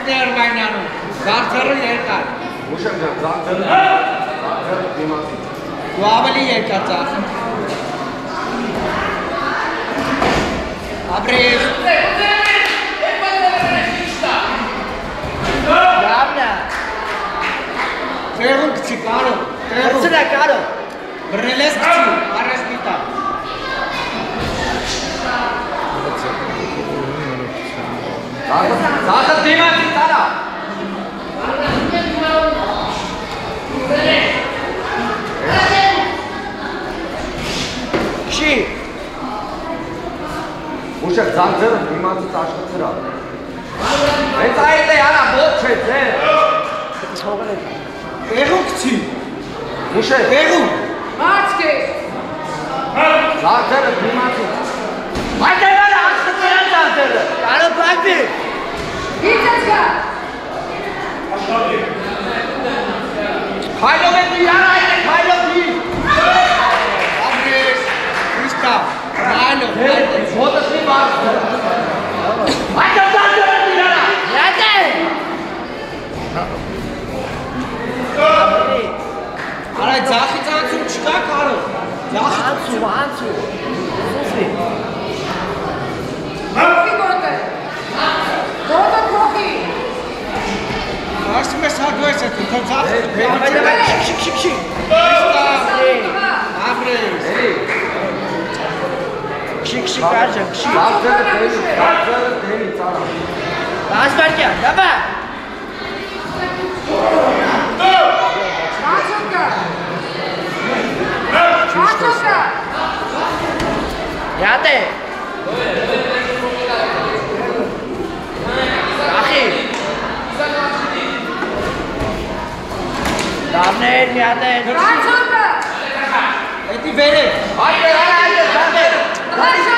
Ներ վայնանում, զարդերը երկար։ Ուշեմ ջան, զարդերը դիմացի։ Դու ավելի երկար ծախում։ Ապրես։ Լավնա։ Տեղում կցի կարով, տեղում։ Կցնա կարով։ Բրնել ես կցի, արես միտա։ Զարդը դիմացի տարա։ Չի։ Ուշեք, զարդերը դիմացի տաշկծրա։ Հենց այդ է արա բոտ չէ, ձեր։ Տեղում կցի։ Ուշեք։ Տեղում։ Մարցք ես։ Զարդերը դիմացի։ Այդ է արա աշկծրան զարդերը։ Կարո բակվի։ Իցած կա։ Հայլով է դի, արա այդ է հայլով դի։ Ապրես, իսկա, նայլով, Բոտս մի բարձը։ Այդ է զարդերը դի, արա։ Յատ է։ Արա ձախի ծանցում չկա կարով։ Անցու։ Կողքի գոտը։ Գոտը կողքի։ Ասում ես հագու ես էտում, թող ձախ։ Շիկ։ Ապրես։ Շիկ արջը, շիկ։ Զարդերը դերի, ծարա։ Ասպարկյա, դաբա։ Մարցք կա։ Յատ է։ Ախի։ Դավներ, յատ է։ Մարցք կա։ Էդի վեր է։ Այդ է, զարդերը։ Հաշա